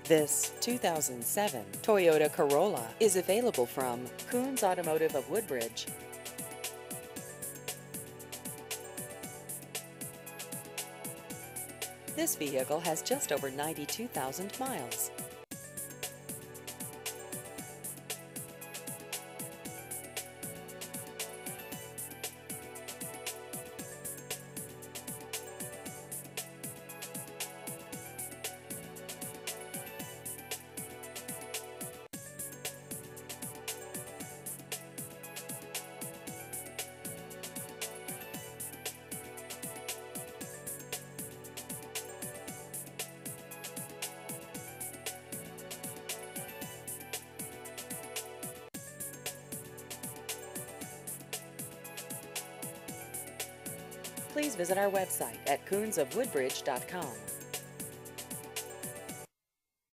This 2007 Toyota Corolla is available from Coons Automotive of Woodbridge. This vehicle has just over 92,000 miles. Please visit our website at coonsofwoodbridge.com.